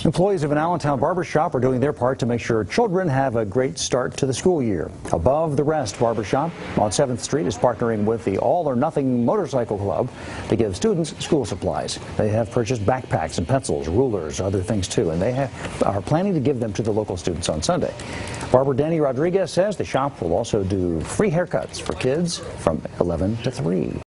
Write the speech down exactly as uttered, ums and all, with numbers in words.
Employees of an Allentown Barbershop are doing their part to make sure children have a great start to the school year. Above the Rest Barbershop on seventh street is partnering with the All or Nothing Motorcycle Club to give students school supplies. They have purchased backpacks and pencils, rulers, other things too, and they have, are planning to give them to the local students on Sunday. Barber Danny Rodriguez says the shop will also do free haircuts for kids from eleven to three.